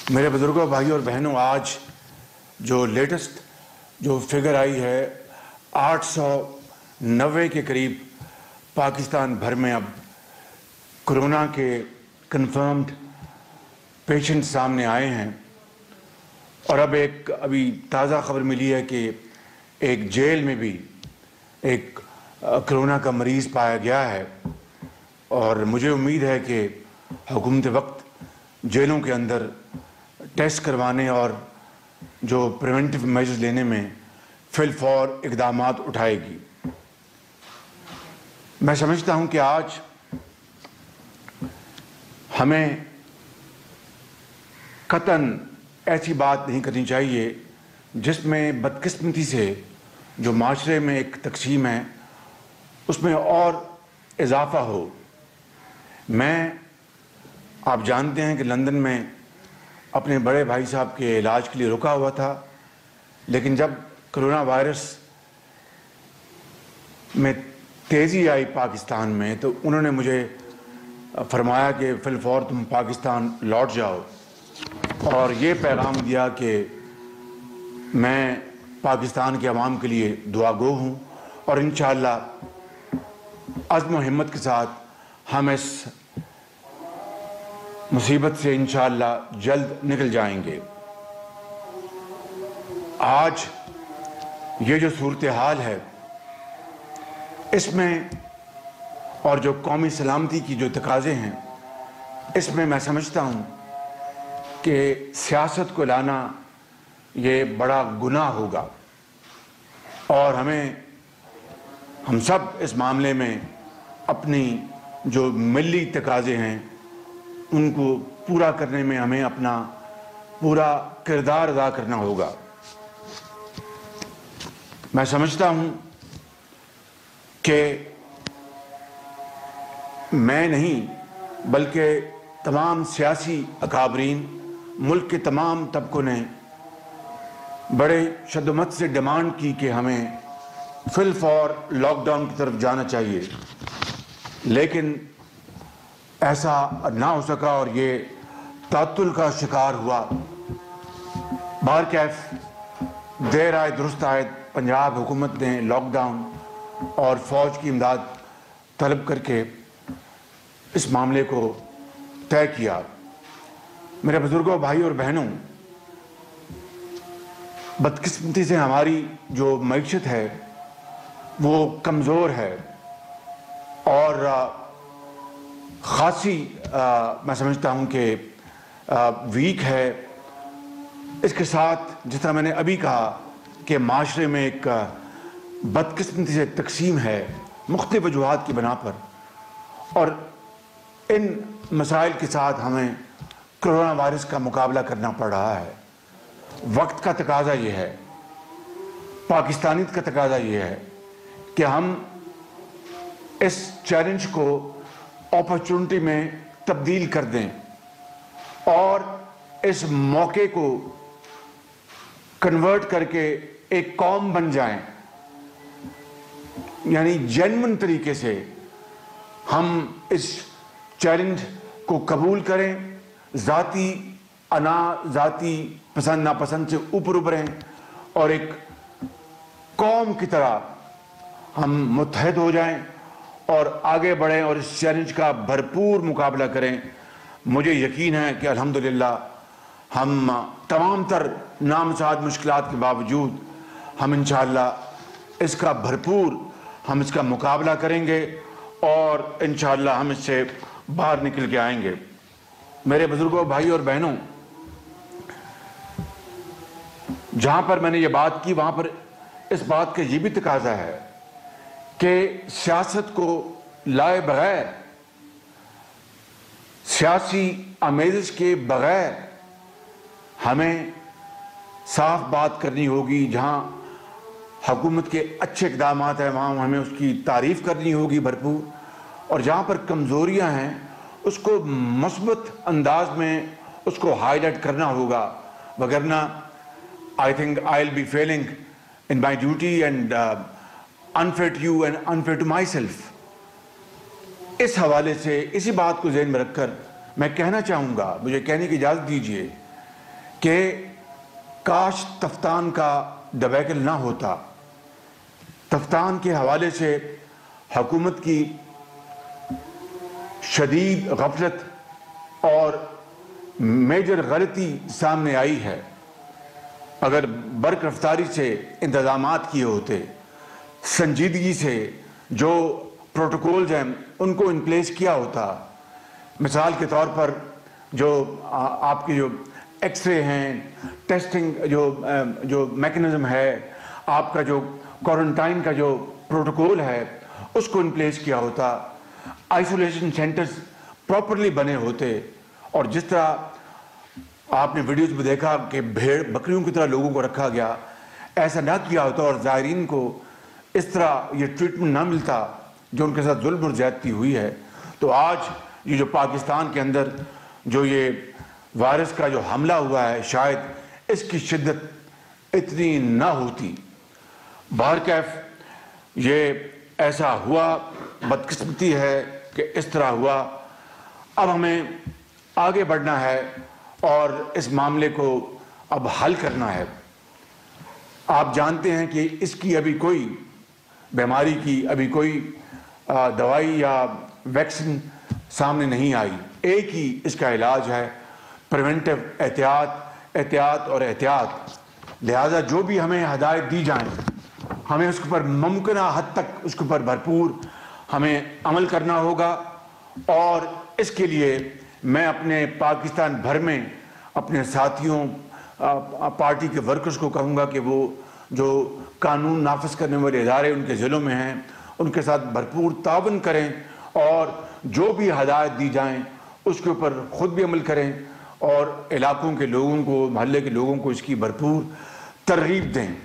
میرے بزرگوں، بھائیوں اور بہنوں، آج جو لیٹسٹ جو فگر آئی ہے 890 کے قریب پاکستان بھر میں اب کرونا کے کنفرمڈ پیشنٹ سامنے آئے ہیں، اور اب ابھی تازہ خبر ملی ہے کہ ایک جیل میں بھی ایک کرونا کا مریض پایا گیا ہے، اور مجھے امید ہے کہ حکومت وقت جیلوں کے اندر ٹیسٹ کروانے اور جو پریونٹیو میجرز لینے میں فی الفور اقدامات اٹھائے گی۔ میں سمجھتا ہوں کہ آج ہمیں قطعاً ایسی بات نہیں کرنی چاہیے جس میں بدقسمتی سے جو معاشرے میں ایک تقسیم ہے اس میں اور اضافہ ہو۔ آپ جانتے ہیں کہ لندن میں اپنے بڑے بھائی صاحب کے علاج کے لیے رکا ہوا تھا، لیکن جب کرونا وائرس میں تیزی آئی پاکستان میں تو انہوں نے مجھے فرمایا کہ فی الفور تم پاکستان لوٹ جاؤ، اور یہ پیغام دیا کہ میں پاکستان کے عوام کے لیے دعا گو ہوں، اور انشاءاللہ عزم و ہمت کے ساتھ ہم اس مصیبت سے انشاءاللہ جلد نکل جائیں گے۔ آج یہ جو صورتحال ہے اس میں اور جو قومی سلامتی کی جو تقاضے ہیں اس میں سمجھتا ہوں کہ سیاست کو لانا یہ بڑا گناہ ہوگا، اور ہم سب اس معاملے میں اپنی جو ملی تقاضے ہیں ان کو پورا کرنے میں ہمیں اپنا پورا کردار ادا کرنا ہوگا۔ میں سمجھتا ہوں کہ میں نہیں بلکہ تمام سیاسی اکابرین، ملک کے تمام طبقوں نے بڑے شدت سے ڈیمانڈ کی کہ ہمیں فی الفور لاک ڈاؤن کی طرف جانا چاہیے، لیکن ایسا نہ ہو سکا اور یہ تعطل کا شکار ہوا۔ بہرکیف دیر آئے درست آئے، پنجاب حکومت نے لاک ڈاؤن اور فوج کی امداد طلب کر کے اس معاملے کو طے کیا۔ میرے بزرگوں، بھائیوں اور بہنوں، بدقسمتی سے ہماری جو معیشت ہے وہ کمزور ہے اور خاصی میں سمجھتا ہوں کہ ویک ہے۔ اس کے ساتھ جس طرح میں نے ابھی کہا کہ معاشرے میں ایک بدقسمتی سے تقسیم ہے مختلف وجوہات کی بنا پر، اور ان مسائل کے ساتھ ہمیں کرونا وائرس کا مقابلہ کرنا پڑ رہا ہے۔ وقت کا تقاضا یہ ہے، پاکستانیت کا تقاضا یہ ہے کہ ہم اس چیلنج کو اپرچونٹی میں تبدیل کر دیں اور اس موقع کو کنورٹ کر کے ایک قوم بن جائیں، یعنی جینوئن طریقے سے ہم اس چیلنج کو قبول کریں، ذاتی انا، ذاتی پسند ناپسند سے اوپر ابھریں اور ایک قوم کی طرح ہم متحد ہو جائیں اور آگے بڑھیں اور اس چیلنج کا بھرپور مقابلہ کریں۔ مجھے یقین ہے کہ الحمدللہ ہم تمام تر نامساعد مشکلات کے باوجود ہم انشاءاللہ اس کا بھرپور ہم اس کا مقابلہ کریں گے اور انشاءاللہ ہم اس سے باہر نکل کے آئیں گے۔ میرے بزرگوں، بھائی اور بہنوں، جہاں پر میں نے یہ بات کی وہاں پر اس بات کا یہ بھی تقاضا ہے کہ سیاست کو لائے بغیر، سیاسی آمیزش کے بغیر ہمیں صاف بات کرنی ہوگی۔ جہاں حکومت کے اچھے اقدامات ہیں وہاں ہمیں اس کی تعریف کرنی ہوگی بھرپور، اور جہاں پر کمزوریاں ہیں اس کو مثبت انداز میں اس کو ہائی لائٹ کرنا ہوگا، وگرنہ I think I'll be failing in my duty and unfair to you and unfair to myself۔ اس حوالے سے اسی بات کو ذہن میں رکھ کر میں کہنا چاہوں گا، مجھے کہنے کی اجازت دیجیے کہ کاش تفتان کا ڈبیکل نہ ہوتا. تفتان کے حوالے سے حکومت کی شدید غفلت اور میجر غلطی سامنے آئی ہے. اگر برق رفتاری سے انتظامات کیے ہوتے, سنجیدگی سے جو پروٹوکولز ہیں ان کو ان پلیس کیا ہوتا, مثال کے طور پر جو آپ کی جو ایکس رے ہیں, ٹیسٹنگ جو میکنزم ہے, آپ کا جو کوارنٹائن کا جو پروٹوکول ہے اس کو ان پلیس کیا ہوتا, آئسولیشن سینٹرز پراپرلی بنے ہوتے, اور جس طرح آپ نے ویڈیوز میں دیکھا کہ بھیڑ بکریوں کی طرح لوگوں کو رکھا گیا, ایسا نہ کیا ہوتا اور زائرین کو اس طرح یہ ٹریٹمنٹ نہ ملتا جو ان کے ساتھ ظلم اور زیادتی ہوئی ہے, تو آج یہ جو پاکستان کے اندر جو یہ وائرس کا جو حملہ ہوا ہے شاید اس کی شدت اتنی نہ ہوتی. بہرکیف یہ ایسا ہوا, بدقسمتی ہے کہ اس طرح ہوا. اب ہمیں آگے بڑھنا ہے اور اس معاملے کو اب حل کرنا ہے. آپ جانتے ہیں کہ اس کی ابھی کوئی بیماری کی ابھی کوئی دوائی یا ویکسین سامنے نہیں آئی. ایک ہی اس کا علاج ہے, پریونٹیو احتیاط اور احتیاط. لہٰذا جو بھی ہمیں ہدایت دی جائیں ہمیں اس کے اوپر ممکنہ حد تک اس کے اوپر بھرپور ہمیں عمل کرنا ہوگا. اور اس کے لیے میں اپنے پاکستان بھر میں اپنے ساتھیوں پارٹی کے ورکرز کو کہوں گا کہ وہ جو قانون نافذ کرنے والے ادارے ان کے ضلعوں میں ہیں ان کے ساتھ بھرپور تعاون کریں اور جو بھی ہدایت دی جائیں اس کے اوپر خود بھی عمل کریں اور علاقوں کے لوگوں کو, محلے کے لوگوں کو اس کی بھرپور ترغیب دیں.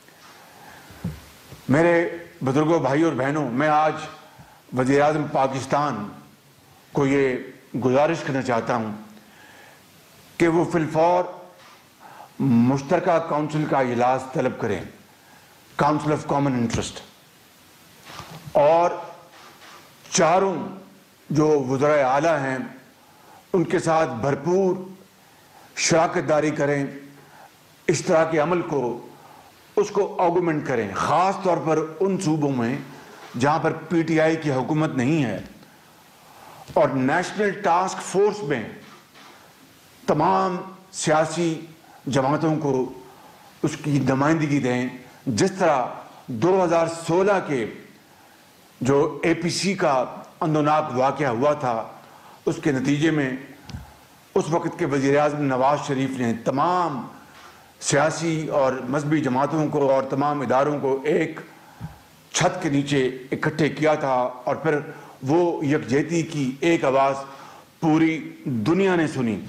میرے بزرگوں, بھائیوں اور بہنوں, میں آج وزیر اعظم پاکستان کو یہ گزارش کرنا چاہتا ہوں کہ وہ فی الفور مشترکہ کونسل کا اجلاس طلب کریں, کونسل آف کامن انٹرسٹ, اور چاروں جو وزرائے اعلیٰ ہیں ان کے ساتھ بھرپور شراکت داری کریں, اشتراک عمل کو اس کو آگومنٹ کریں, خاص طور پر ان صوبوں میں جہاں پر پی ٹی آئی کی حکومت نہیں ہے, اور نیشنل ٹاسک فورس میں تمام سیاسی جماعتوں کو اس کی نمائندگی دیں. جس طرح 2016 کے جو اے پی سی کا اندوناک واقعہ ہوا تھا اس کے نتیجے میں اس وقت کے وزیر اعظم نواز شریف نے تمام سیاسی اور مذہبی جماعتوں کو اور تمام اداروں کو ایک چھت کے نیچے اکٹھے کیا تھا, اور پھر وہ یکجہتی کی ایک آواز پوری دنیا نے سنی.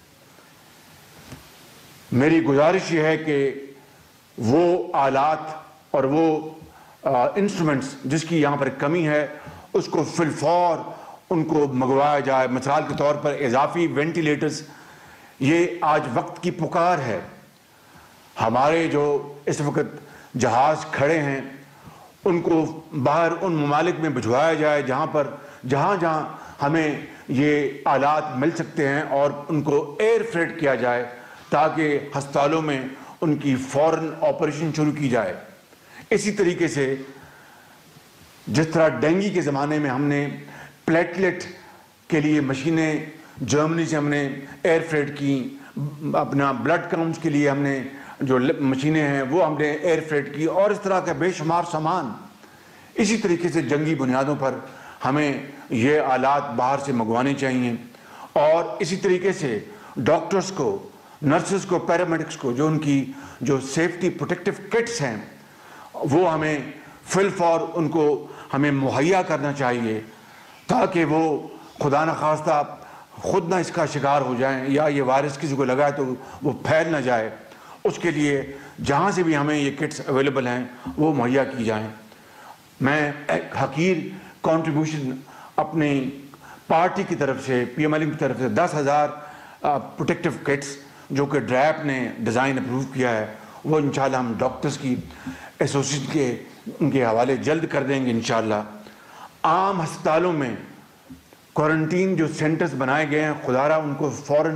میری گزارش یہ ہے کہ وہ آلات اور وہ انسٹرومنٹس جس کی یہاں پر کمی ہے اس کو فی الفور ان کو منگوایا جائے. مثال کے طور پر اضافی وینٹیلیٹرز, یہ آج وقت کی پکار ہے. ہمارے جو اس وقت جہاز کھڑے ہیں ان کو باہر ان ممالک میں بھجوایا جائے جہاں ہمیں یہ آلات مل سکتے ہیں, اور ان کو ایئر فریٹ کیا جائے تاکہ ہسپتالوں میں ان کی فوراً آپریشن شروع کی جائے. اسی طریقے سے جس طرح ڈینگی کے زمانے میں ہم نے پلیٹلیٹ کے لیے مشینیں جرمنی سے ہم نے ایئر فریٹ کی, اپنا بلڈ کاؤنٹس کے لیے ہم نے جو مشینیں ہیں وہ ہم نے ایئر فریٹ کی, اور اس طرح کا بے شمار سامان. اسی طریقے سے جنگی بنیادوں پر ہمیں یہ آلات باہر سے منگوانے چاہیے, اور اسی طریقے سے ڈاکٹرز کو, نرسز کو, پیرامیڈکس کو جو ان کی جو سیفٹی پروٹیکٹیو کٹس ہیں وہ ہمیں فی الفور ان کو ہمیں مہیا کرنا چاہیے تاکہ وہ خدا نخواستہ خود نہ اس کا شکار ہو جائیں یا یہ وائرس کسی کو لگائے تو وہ پھیل نہ جائے. اس کے لیے جہاں سے بھی ہمیں یہ کٹس اویلیبل ہیں وہ مہیا کی جائیں. میں ایک حقیر کنٹریبیوشن اپنی پارٹی کی طرف سے, پی ایم ایل ایم کی طرف سے 10,000 پروٹیکٹیو کٹس جو کہ ڈریپ نے ڈیزائن اپروو کیا ہے وہ انشاءاللہ ہم ڈاکٹرز کی ایسوسیشن کے ان کے حوالے جلد کر دیں گے انشاءاللہ. عام ہسپتالوں میں کوارنٹین جو سینٹرز بنائے گئے ہیں خدا را ان کو فوراً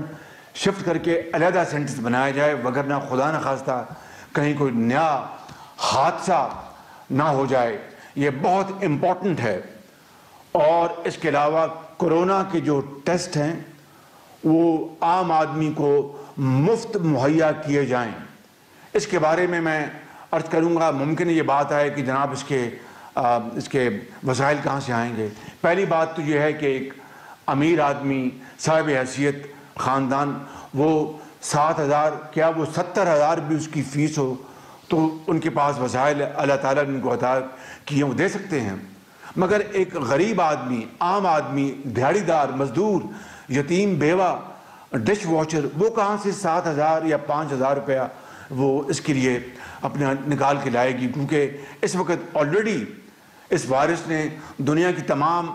شفٹ کر کے علیحدہ سینٹرز بنایا جائے، وگرنہ خدا نخواستہ کہیں کوئی نیا حادثہ نہ ہو جائے۔ یہ بہت امپورٹنٹ ہے۔ اور اس کے علاوہ کورونا کے جو ٹیسٹ ہیں وہ عام آدمی کو مفت مہیا کیے جائیں۔ اس کے بارے میں عرض کروں گا، ممکن ہے یہ بات آئے کہ جناب اس کے وسائل کہاں سے آئیں گے۔ پہلی بات تو یہ ہے کہ ایک امیر آدمی صاحب حیثیت خاندان، وہ 7,000 کیا وہ 70,000 بھی اس کی فیس ہو تو ان کے پاس وسائل اللہ تعالیٰ نے ان کو عطا کیے وہ دے سکتے ہیں، مگر ایک غریب آدمی، عام آدمی، دیہڑی دار، مزدور، یتیم، بیوہ، ڈش واچر، وہ کہاں سے 7,000 یا 5,000 روپیہ وہ اس کے لیے اپنے نکال کے لائے گی؟ کیونکہ اس وقت آلریڈی اس وائرس نے دنیا کی تمام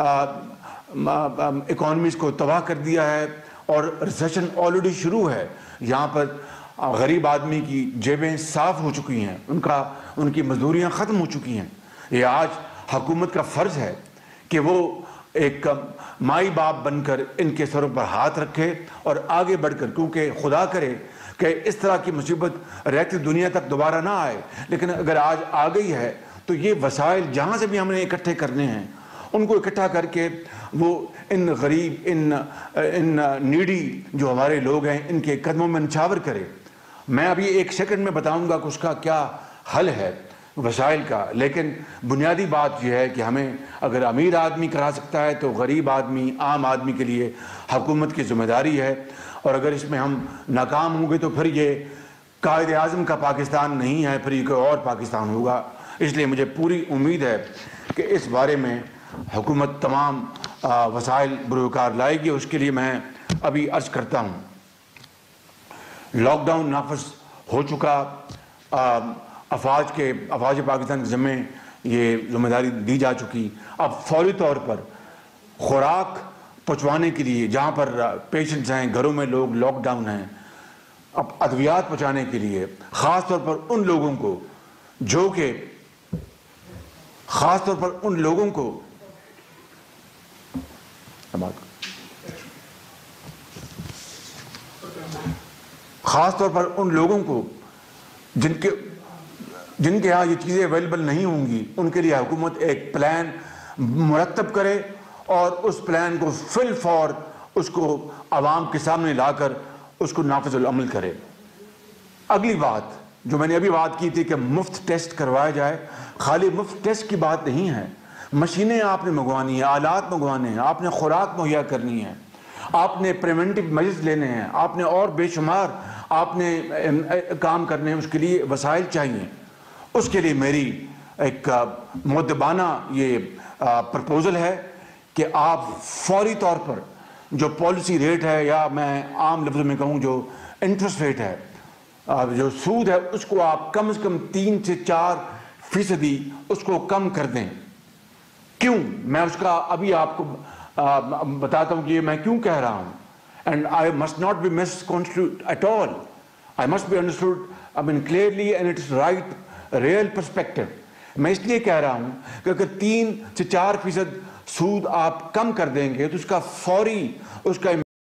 اکانومیز کو تباہ کر دیا ہے اور ریسیشن آلریڈی شروع ہے۔ یہاں پر غریب آدمی کی جیبیں صاف ہو چکی ہیں، ان کی مزدوریاں ختم ہو چکی ہیں۔ یہ آج حکومت کا فرض ہے کہ وہ ایک مائی باپ بن کر ان کے سروں پر ہاتھ رکھے اور آگے بڑھ کر، کیونکہ خدا کرے کہ اس طرح کی مصیبت رہتی دنیا تک دوبارہ نہ آئے، لیکن اگر آج آ گئی ہے تو یہ وسائل جہاں سے بھی ہم نے اکٹھے کرنے ہیں ان کو اکٹھا کر کے وہ ان غریب، ان نیڈی جو ہمارے لوگ ہیں ان کے قدموں میں نچھاور کرے۔ میں ابھی ایک سیکنڈ میں بتاؤں گا کہ اس کا کیا حل ہے وسائل کا، لیکن بنیادی بات یہ ہے کہ ہمیں اگر امیر آدمی کرا سکتا ہے تو غریب آدمی، عام آدمی کے لیے حکومت کی ذمہ داری ہے، اور اگر اس میں ہم ناکام ہوں گے تو پھر یہ قائد اعظم کا پاکستان نہیں ہے، پھر یہ کوئی اور پاکستان ہوگا۔ اس لیے مجھے پوری امید ہے کہ اس بارے میں حکومت تمام وسائل بروکار لائے گی۔ اس کے لیے میں ابھی عرض کرتا ہوں، لاک ڈاؤن نافذ ہو چکا، افواج پاکستان کے ذمے یہ ذمہ داری دی جا چکی۔ اب فوری طور پر خوراک پہنچوانے کے لیے، جہاں پر پیشنٹس ہیں، گھروں میں لوگ لاک ڈاؤن ہیں، اب ادویات پہنچانے کے لیے خاص طور پر ان لوگوں کو جو کہ خاص طور پر ان لوگوں کو جن کے ہاں یہ چیزیں اویلیبل نہیں ہوں گی، ان کے لیے حکومت ایک پلان مرتب کرے اور اس پلان کو فی الفور اس کو عوام کے سامنے لا کر اس کو نافذ العمل کرے۔ اگلی بات جو میں نے ابھی بات کی تھی کہ مفت ٹیسٹ کروایا جائے، خالی مفت ٹیسٹ کی بات نہیں ہے، مشینیں آپ نے منگوانی ہیں، آلات منگوانے ہیں، آپ نے خوراک مہیا کرنی ہے، آپ نے پریونٹیو میجرز لینے ہیں، آپ نے اور بے شمار آپ نے کام کرنے ہیں، اس کے لیے وسائل چاہیے۔ اس کے لیے میری ایک مؤدبانہ یہ پرپوزل ہے کہ آپ فوری طور پر جو پالیسی ریٹ ہے، یا میں عام لفظوں میں کہوں جو انٹرسٹ ریٹ ہے، جو سود ہے، اس کو آپ کم از کم 3 سے 4% اس کو کم کر دیں۔ کیوں؟ میں اس کا ابھی آپ کو بتاتا ہوں کہ یہ میں کیوں کہہ رہا ہوں۔ And I must not be misconstrued at all. I must be understood, clearly and its right, real perspective. میں اس لیے کہہ رہا ہوں کہ اگر 3 سے 4% سود آپ کم کر دیں گے تو اس کا فوری